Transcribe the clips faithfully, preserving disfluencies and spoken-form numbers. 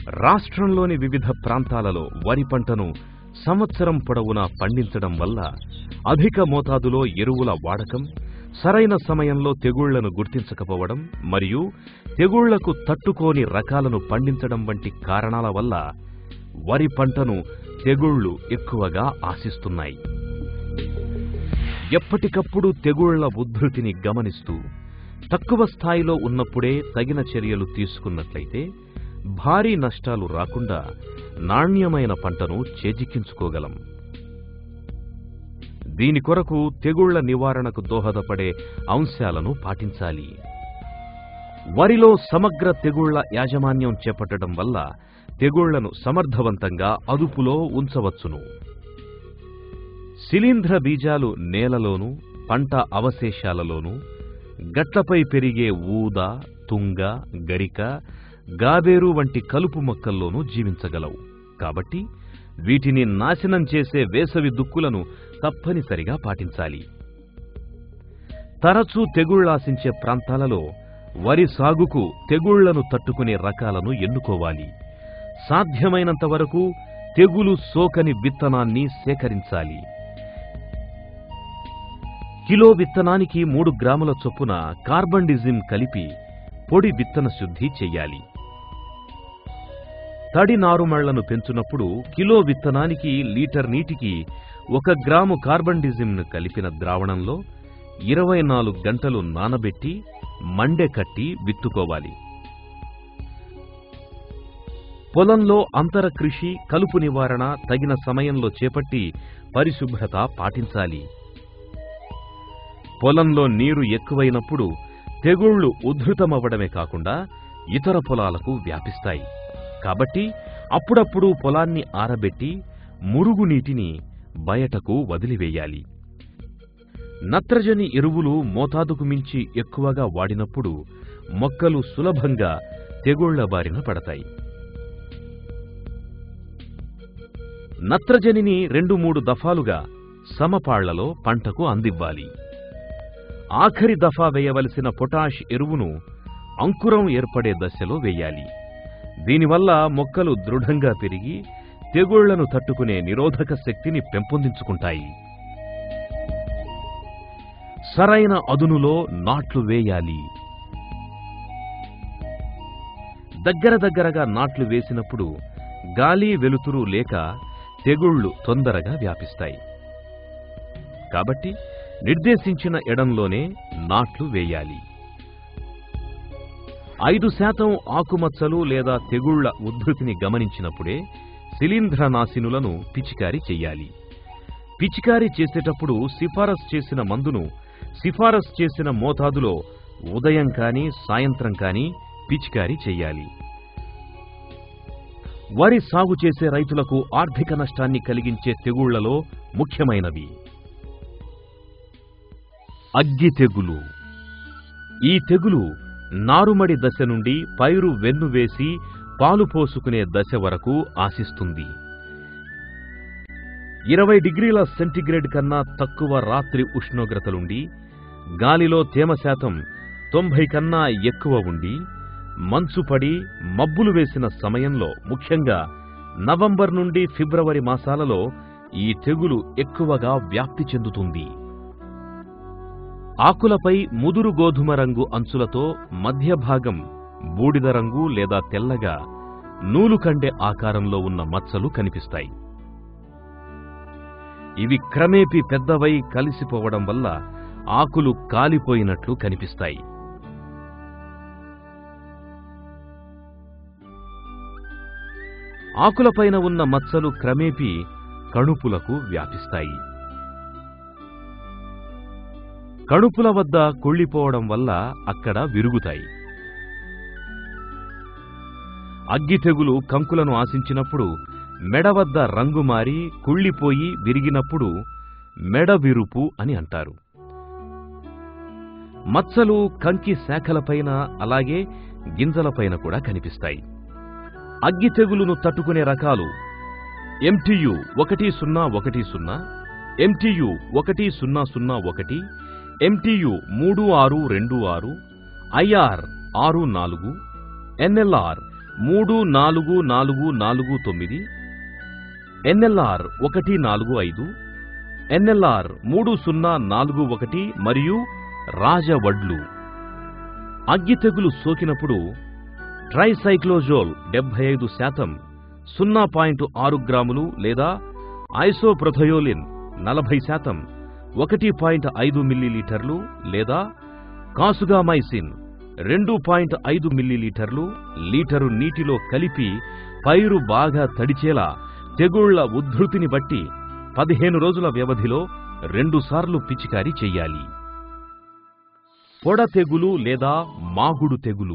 రాష్ట్రంలోని వివిధ ప్రాంతాలలో వరి పంటను సంవత్సరం పొడవునా పండించడం వల్ల అధిక మోతాదులో ఎరువుల వాడకం, సరైన సమయంలో తెగుళ్లను గుర్తించకపోవడం మరియు తెగుళ్లకు తట్టుకోని రకాలను పండించడం వంటి కారణాల వల్ల వరి పంటను తెగుళ్లు ఎక్కువగా ఆశిస్తున్నాయి. ఎప్పటికప్పుడు తెగుళ్ల ఉధృతిని గమనిస్తూ తక్కువ స్థాయిలో ఉన్నప్పుడే తగిన చర్యలు తీసుకున్నట్లయితే భారీ నష్టాలు రాకుండా నాణ్యమైన పంటను చేజిక్కించుకోగలం. దీని కొరకు తెగుళ్ల నివారణకు దోహదపడే అంశాలను పాటించాలి. వరిలో సమగ్ర తెగుళ్ల యాజమాన్యం చేపట్టడం వల్ల తెగుళ్లను సమర్థవంతంగా అదుపులో ఉంచవచ్చును. శిలీంధ్ర బీజాలు నేలలోనూ, పంట అవశేషాలలోనూ, గట్లపై పెరిగే ఊద, తుంగ, గరిక, గాబేరు వంటి కలుపు మొక్కల్లోనూ జీవించగలవు. కాబట్టి వీటిని నాశనం చేసే వేసవి దుక్కులను తప్పనిసరిగా పాటించాలి. తరచూ తెగుళ్లాశించే ప్రాంతాలలో వరి సాగుకు తెగుళ్లను తట్టుకునే రకాలను ఎన్నుకోవాలి. సాధ్యమైనంత వరకు తెగులు సోకని విత్తనాన్ని సేకరించాలి. కిలో విత్తనానికి మూడు గ్రాముల చొప్పున కార్బండిజిమ్ కలిపి పొడి విత్తన శుద్ధి చెయ్యాలి. తడి నారుమళ్లను పెంచునప్పుడు కిలో విత్తనానికి లీటర్ నీటికి ఒక గ్రాము కార్బండిజిమ్ను కలిపిన ద్రావణంలో ఇరవై నాలుగు గంటలు నానబెట్టి మండె కట్టి విత్తుకోవాలి. పొలంలో అంతర కృషి, కలుపు నివారణ తగిన సమయంలో చేపట్టి పరిశుభ్రత పాటించాలి. పొలంలో నీరు ఎక్కువైనప్పుడు తెగుళ్లు ఉధృతమవ్వడమే కాకుండా ఇతర పొలాలకు వ్యాపిస్తాయి. కాబట్టి అప్పుడప్పుడు పొలాన్ని ఆరబెట్టి మురుగునీటిని బయటకు వదిలివేయాలి. నత్రజని ఎరువులు మోతాదుకు మించి ఎక్కువగా వాడినప్పుడు మొక్కలు సులభంగా తెగుళ్ల బారిన పడతాయి. నత్రజనిని రెండు మూడు దఫాలుగా సమపాళ్లలో పంటకు అందివ్వాలి. ఆఖరి దఫా వేయవలసిన పొటాష్ ఎరువును అంకురం ఏర్పడే దశలో వేయాలి. దీనివల్ల మొక్కలు దృఢంగా పెరిగి తెగుళ్లను తట్టుకునే నిరోధక శక్తిని పెంపొందించుకుంటాయి. సరైన అదునులో నాట్లు వేయాలి. దగ్గర దగ్గరగా నాట్లు వేసినప్పుడు గాలి వెలుతురు లేక తెగుళ్లు తొందరగా వ్యాపిస్తాయి. కాబట్టి నిర్దేశించిన ఎడంలోనే నాట్లు వేయాలి. ఐదు శాతం ఆకుమచ్చలు లేదా తెగుళ్ల ఉధృతిని గమనించినప్పుడే శిలీంధ్రనాశినులను పిచికారీ చెయ్యాలి. పిచికారీ చేసేటప్పుడు సిఫారసు చేసిన మందును సిఫారసు చేసిన మోతాదులో ఉదయం కానీ సాయంత్రం కానీ పిచికారీ చెయ్యాలి. వరి సాగు చేసే రైతులకు ఆర్థిక నష్టాన్ని కలిగించే తెగుళ్లలో ముఖ్యమైనవి అగ్గి తెగులు. ఈ తెగులు నారుమడి దశ నుండి పైరు వెన్ను వేసి పాలు పోసుకునే దశ వరకు ఆశిస్తుంది. ఇరవై డిగ్రీల సెంటీగ్రేడ్ కన్నా తక్కువ రాత్రి ఉష్ణోగ్రతలుండి, గాలిలో తేమ శాతం తొంభై కన్నా ఎక్కువ ఉండి, మంచు పడి మబ్బులు వేసిన సమయంలో, ముఖ్యంగా నవంబర్ నుండి ఫిబ్రవరి మాసాలలో ఈ తెగులు ఎక్కువగా వ్యాప్తి చెందుతుంది. ఆకులపై ముదురు గోధుమ రంగు అంచులతో మధ్య భాగం బూడిద రంగు లేదా తెల్లగా నూలుకండె ఆకారంలో ఉన్న మచ్చలు కనిపిస్తాయి. ఇవి క్రమేపీ పెద్దవై కలిసిపోవడం వల్ల ఆకులు కాలిపోయినట్లు కనిపిస్తాయి. ఆకులపైన ఉన్న మచ్చలు క్రమేపీ కణుపులకు వ్యాపిస్తాయి. కణుపుల వద్ద కుళ్ళిపోవడం వల్ల అక్కడ విరుగుతాయి. అగ్గి తెగులు కంకులను ఆశించినప్పుడు మెడ వద్ద రంగు మారి కుళ్ళిపోయి విరిగినప్పుడు మెడ విరుపు అని అంటారు. మచ్చలు కంకి శాఖలపైన అలాగే గింజలపైన కూడా కనిపిస్తాయి. అగ్గి తెగులును తట్టుకునే రకాలు ఎంటియు ఒకటి సున్నా ఒకటి సున్నా, ఎంటియు ఒకటి సున్నా సున్నా ఒకటి, ఎంటియు మూడు ఆరు రెండు ఆరు, ఐఆర్ ఆరు నాలుగు, ఎన్ఎల్ఆర్ మూడు నాలుగు నాలుగు నాలుగు తొమ్మిది, ఎన్ఎల్ఆర్ ఒకటి నాలుగు ఐదు, ఎన్ఎల్ఆర్ మూడు సున్నా నాలుగు ఒకటి మరియు రాజవడ్లు. అగ్గి తెగులు సోకినప్పుడు ట్రైసైక్లోజోల్ డెబ్బై ఐదు శాతం సున్నా పాయింట్ ఆరు గ్రాములు లేదా ఐసోప్రొథయోలిన్ నలభై శాతం ఒకటి పాయింట్ ఐదు మిల్లీలీటర్లు లేదా కాసుగామైసిన్ రెండు పాయింట్ ఐదు మిల్లీలీటర్లు లీటరు నీటిలో కలిపి పైరు బాగా తడిచేలా తెగుళ్ల ఉద్ధృతిని బట్టి పదిహేను రోజుల వ్యవధిలో రెండుసార్లు పిచికారీ చెయ్యాలి. పొడ తెగులు లేదా మాగుడు తెగులు.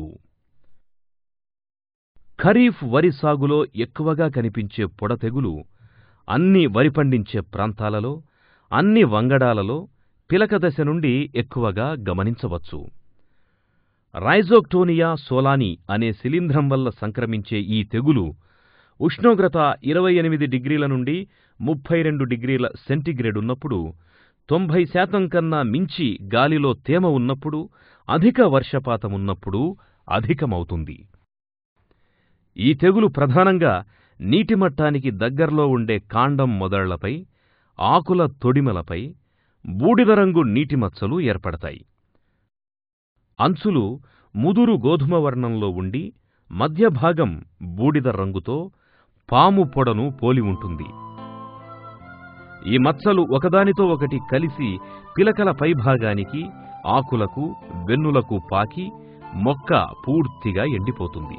ఖరీఫ్ వరి సాగులో ఎక్కువగా కనిపించే పొడ తెగులు అన్ని వరి పండించే ప్రాంతాలలో, అన్ని వంగడాలలో పిలక దశ నుండి ఎక్కువగా గమనించవచ్చు. రైజోక్టోనియా సోలాని అనే శిలీంధ్రం వల్ల సంక్రమించే ఈ తెగులు ఉష్ణోగ్రత ఇరవై ఎనిమిది డిగ్రీల నుండి ముప్పై రెండు డిగ్రీల సెంటీగ్రేడ్ ఉన్నప్పుడు, తొంభై శాతం కన్నా మించి గాలిలో తేమ ఉన్నప్పుడు, అధిక వర్షపాతమున్నప్పుడు అధికమవుతుంది. ఈ తెగులు ప్రధానంగా నీటిమట్టానికి దగ్గర్లో ఉండే కాండం మొదళ్లపై, ఆకుల తొడిమలపై బూడిదరంగు నీటిమచ్చలు ఏర్పడతాయి. అంచులు ముదురు గోధుమ వర్ణంలో ఉండి మధ్య భాగం బూడిద రంగుతో పాము పొడను పోలి ఉంటుంది. ఈ మచ్చలు ఒకదానితో ఒకటి కలిసి పిలకల పైభాగానికి, ఆకులకు, వెన్నులకు పాకి మొక్క పూర్తిగా ఎండిపోతుంది.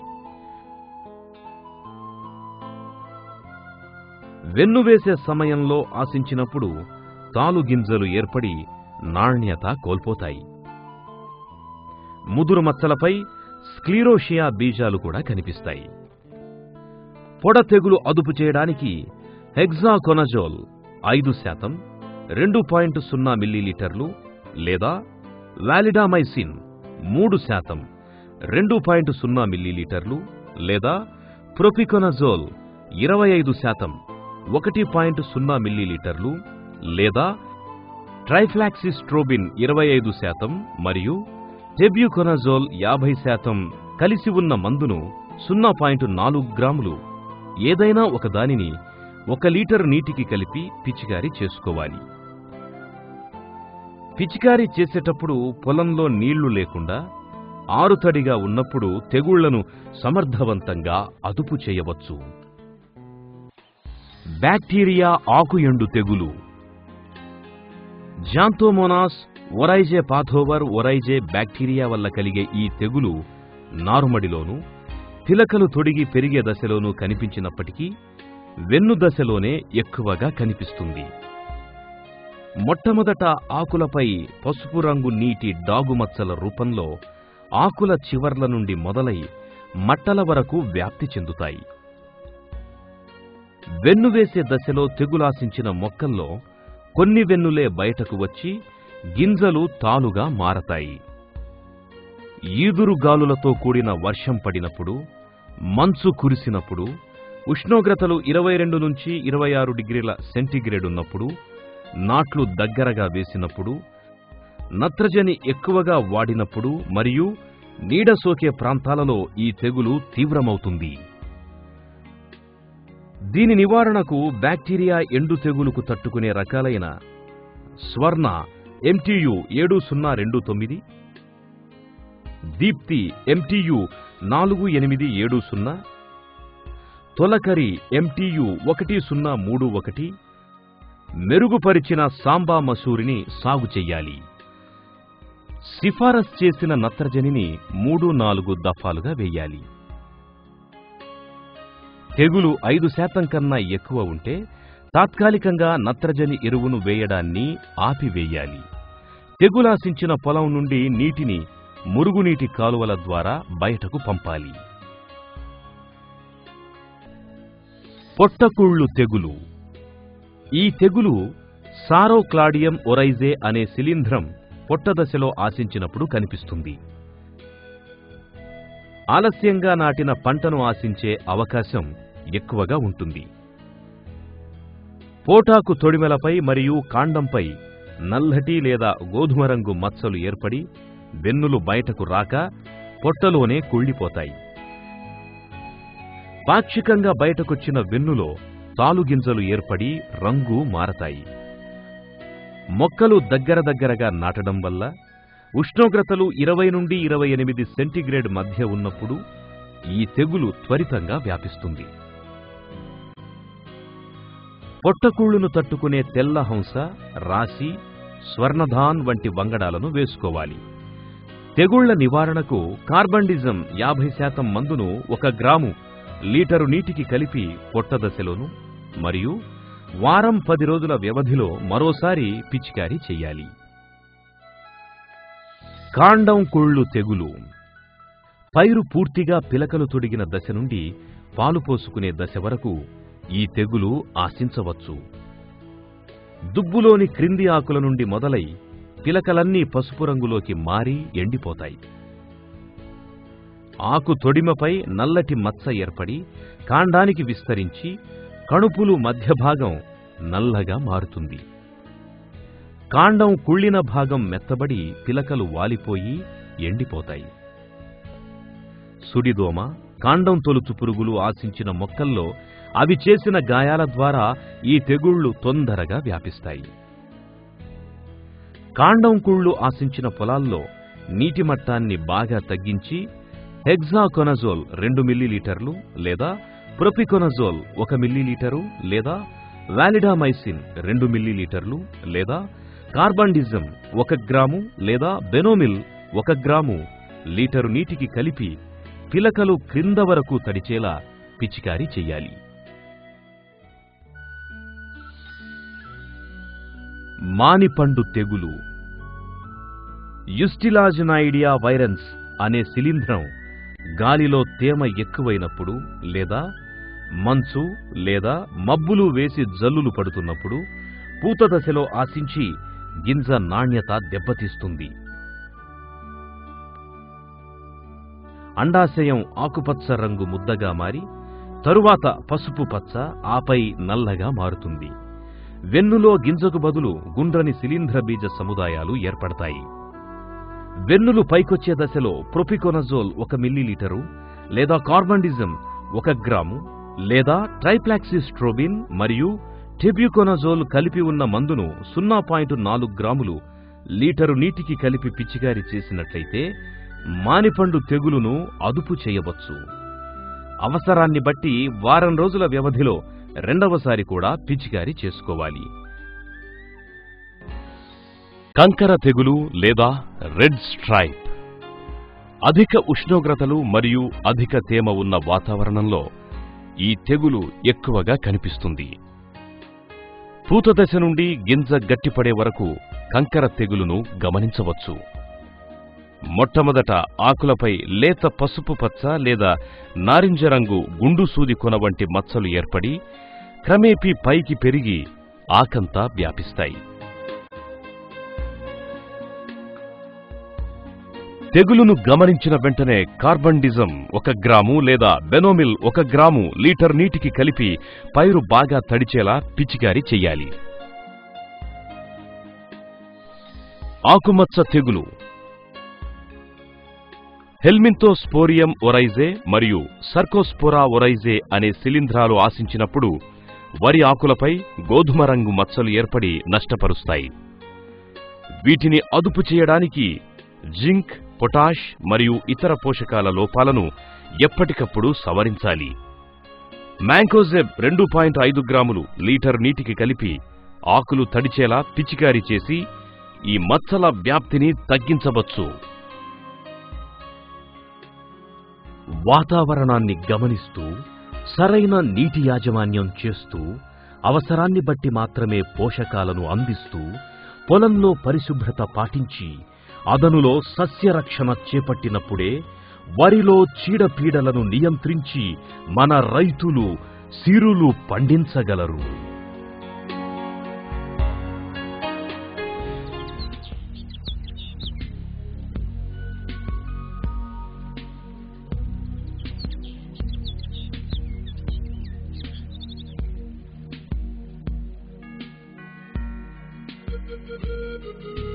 వెన్నువేసే సమయంలో ఆశించినప్పుడు తాలుగింజలు ఏర్పడి నాణ్యత కోల్పోతాయి. ముదురు మచ్చలపై స్క్లీరోషియా బీజాలు కూడా కనిపిస్తాయి. పొడ తెగులు అదుపు చేయడానికి హెగ్జాకొనజోల్ ఐదు శాతం రెండు పాయింట్ సున్నా మిల్లీలీటర్లు లేదా వాలిడామైసిన్ మూడు శాతం రెండు పాయింట్ సున్నా మిల్లీలీటర్లు లేదా ప్రొపికొనజోల్ ఇరవై ఐదు శాతం ఒకటి పాయింట్ సున్నా మిల్లీలీటర్లు లేదా ట్రైఫ్లాక్సిస్ట్రోబిన్ ఇరవై ఐదు శాతం మరియు టెబ్యూకొనజోల్ యాభై శాతం కలిసి ఉన్న మందును సున్నా పాయింట్ నాలుగు గ్రాములు ఏదైనా ఒక దానిని ఒక లీటరు నీటికి కలిపి పిచికారీ చేసుకోవాలి. పిచికారీ చేసేటప్పుడు పొలంలో నీళ్లు లేకుండా ఆరుతడిగా ఉన్నప్పుడు తెగుళ్లను సమర్థవంతంగా అదుపు చేయవచ్చు. బ్యాక్టీరియా ఆకు ఎండు తెగులు. జాంతోమోనాస్ ఒరైజే పాథోవర్ ఒరైజే బ్యాక్టీరియా వల్ల కలిగే ఈ తెగులు నారుమడిలోనూ, పిలకలు తొడిగి పెరిగే దశలోనూ కనిపించినప్పటికీ వెన్ను దశలోనే ఎక్కువగా కనిపిస్తుంది. మొట్టమొదట ఆకులపై పసుపు రంగు నీటి డాగుమచ్చల రూపంలో ఆకుల చివర్ల నుండి మొదలై మట్టల వరకు వ్యాప్తి చెందుతాయి. వెన్నువేసే దశలో తెగులాశించిన మొక్కల్లో కొన్ని వెన్నులే బయటకు వచ్చి గింజలు తాలుగా మారతాయి. ఈదురుగాలులతో కూడిన వర్షం పడినప్పుడు, మంచు కురిసినప్పుడు, ఉష్ణోగ్రతలు ఇరవై రెండు నుంచి ఇరవై ఆరు డిగ్రీల సెంటీగ్రేడ్ ఉన్నప్పుడు, నాట్లు దగ్గరగా వేసినప్పుడు, నత్రజని ఎక్కువగా వాడినప్పుడు మరియు నీడ సోకే ప్రాంతాలలో ఈ తెగులు తీవ్రమవుతుంది. దీని నివారణకు బ్యాక్టీరియా ఎండు తెగులుకు తట్టుకునే రకాలైన స్వర్ణ ఎంటియు ఏడు సున్నా రెండు తొమ్మిది, దీప్తి ఎంటియు నాలుగు ఎనిమిది ఏడు సున్నా, తొలకరి ఎంటియు ఒకటి సున్నా మూడు ఒకటి, మెరుగుపరిచిన సాంబా మసూరిని సాగు చెయ్యాలి. సిఫారసు చేసిన నత్రజనిని మూడు నాలుగు దఫాలుగా వేయాలి. తెగులు ఐదు శాతం కన్నా ఎక్కువ ఉంటే తాత్కాలికంగా నత్రజని ఎరువును వేయడాన్ని ఆపివేయాలి. తెగులాశించిన పొలం నుండి నీటిని మురుగునీటి కాలువల ద్వారా బయటకు పంపాలి. పొట్టకుళ్ళు తెగులు. ఈ తెగులు సారోక్లాడియం ఒరైజే అనే శిలీంధ్రం పొట్టదశలో ఆశించినప్పుడు కనిపిస్తుంది. ఆలస్యంగా నాటిన పంటను ఆశించే అవకాశం ఎక్కువగా ఉంటుంది. పోటాకు తొడిమెలపై మరియు కాండంపై నల్లటి లేదా గోధుమ రంగు మచ్చలు ఏర్పడి వెన్నులు బయటకు రాక పొట్టలోనే కుళ్ళిపోతాయి. పాక్షికంగా బయటకొచ్చిన వెన్నులో తాలుగింజలు ఏర్పడి రంగు మారతాయి. మొక్కలు దగ్గర దగ్గరగా నాటడం వల్ల ఉష్ణోగ్రతలు ఇరవై నుండి ఇరవై ఎనిమిది సెంటీగ్రేడ్ మధ్య ఉన్నప్పుడు ఈ తెగులు త్వరితంగా వ్యాపిస్తుంది. పొట్టకూళ్లును తట్టుకునే తెల్ల హంస, రాశి, స్వర్ణధాన్ వంటి వంగడాలను వేసుకోవాలి. తెగుళ్ల నివారణకు కార్బండిజం యాభై శాతం మందును ఒక గ్రాము లీటరు నీటికి కలిపి పొట్టదశలోను మరియు వారం పది రోజుల వ్యవధిలో మరోసారి పిచికారీ చెయ్యాలి. కాండం కుళ్ళు తెగులు పైరు పూర్తిగా పిలకలు తొడిగిన దశ నుండి పాలు పోసుకునే దశ వరకు ఈ తెగులు ఆశించవచ్చు. దుబ్బులోని క్రింది ఆకుల నుండి మొదలై పిలకలన్నీ పసుపు రంగులోకి మారి ఎండిపోతాయి. ఆకు తొడిమపై నల్లటి మచ్చ ఏర్పడి కాండానికి విస్తరించి కణుపులు మధ్య భాగం నల్లగా మారుతుంది. కాండం కుళ్ళిన భాగం మెత్తబడి పిలకలు వాలిపోయి ఎండిపోతాయి. సుడిదోమ, కాండం తొలుచు పురుగులు ఆశించిన మొక్కల్లో అవి చేసిన గాయాల ద్వారా ఈ తెగుళ్లు తొందరగా వ్యాపిస్తాయి. కాండం కుళ్ళు ఆశించిన పొలాల్లో నీటి మట్టాన్ని బాగా తగ్గించి హెగ్జాకొనజోల్ రెండు మిల్లీలీటర్లు లేదా ప్రొపికొనజోల్ ఒక మిల్లీలీటరు లేదా వాలిడామైసిన్ రెండు మిల్లీలీటర్లు లేదా కార్బండిజం ఒక గ్రాము లేదా బెనోమిల్ ఒక గ్రాము లీటరు నీటికి కలిపి పిలకలు క్రింద వరకు తడిచేలా పిచికారీ చెయ్యాలి. మానిపండు తెగులు యుస్టిలాజినాయిడియా వైరన్స్ అనే శిలీంధ్రం గాలిలో తేమ ఎక్కువైనప్పుడు లేదా మంచు లేదా మబ్బులు వేసి జల్లులు పడుతున్నప్పుడు పూత దశలో ఆశించి గింజ నాణ్యత దెబ్బతీస్తుంది. అండాశయం ఆకుపచ్చ రంగు ముద్దగా మారి తరువాత పసుపు పచ్చ, ఆపై నల్లగా మారుతుంది. వెన్నులో గింజకు బదులు గుండ్రని శిలీంధ్ర బీజ సముదాయాలు ఏర్పడతాయి. వెన్నులు పైకొచ్చే దశలో ప్రొపికొనజోల్ ఒక మిల్లీలీటరు లేదా కార్బండిజం ఒక గ్రాము లేదా ట్రైప్లాక్సిస్ట్రోబిన్ మరియు టెబ్యూకొనజోల్ కలిపి ఉన్న మందును సున్నా పాయింట్ నాలుగు గ్రాములు లీటరు నీటికి కలిపి పిచికారీ చేసినట్లయితే మానిపండు తెగులును అదుపు చేయవచ్చు. అవసరాన్ని బట్టి వారం రోజుల వ్యవధిలో రెండవసారి కూడా పిచికారీ చేసుకోవాలి. కంకర తెగులు లేదా రెడ్ స్ట్రైప్ అధిక ఉష్ణోగ్రతలు మరియు అధిక తేమ ఉన్న వాతావరణంలో ఈ తెగులు ఎక్కువగా కనిపిస్తుంది. పూత దశ నుండి గింజ గట్టిపడే వరకు కంకర తెగులును గమనించవచ్చు. మొట్టమొదట ఆకులపై లేత పసుపు పచ్చ లేదా నారింజ రంగు గుండు సూది కొన వంటి మచ్చలు ఏర్పడి క్రమేపీ పైకి పెరిగి ఆకంతా వ్యాపిస్తాయి. తెగులును గమనించిన వెంటనే కార్బండిజం ఒక గ్రాము లేదా బెనోమిల్ ఒక గ్రాము లీటర్ నీటికి కలిపి పైరు బాగా తడిచేలా పిచికారీ చెయ్యాలి. ఆకుమచ్చ తెగులు హెల్మింతోస్పోరియం ఒరైజే మరియు సర్కోస్పోరా ఒరైజే అనే శిలీంధ్రాలు ఆశించినప్పుడు వరి ఆకులపై గోధుమ రంగు మచ్చలు ఏర్పడి నష్టపరుస్తాయి. వీటిని అదుపు చేయడానికి జింక్, పొటాష్ మరియు ఇతర పోషకాల లోపాలను ఎప్పటికప్పుడు సవరించాలి. మ్యాంకోజెబ్ రెండు పాయింట్ ఐదు గ్రాములు లీటర్ నీటికి కలిపి ఆకులు తడిచేలా పిచికారీ చేసి ఈ మచ్చల వ్యాప్తిని తగ్గించవచ్చు. వాతావరణాన్ని గమనిస్తూ సరైన నీటి యాజమాన్యం చేస్తూ అవసరాన్ని బట్టి మాత్రమే పోషకాలను అందిస్తూ పొలంలో పరిశుభ్రత పాటించి అదనులో సస్యరక్షణ చేపట్టినప్పుడే వరిలో చీడపీడలను నియంత్రించి మన రైతులు సిరులు పండించగలరు. Thank you.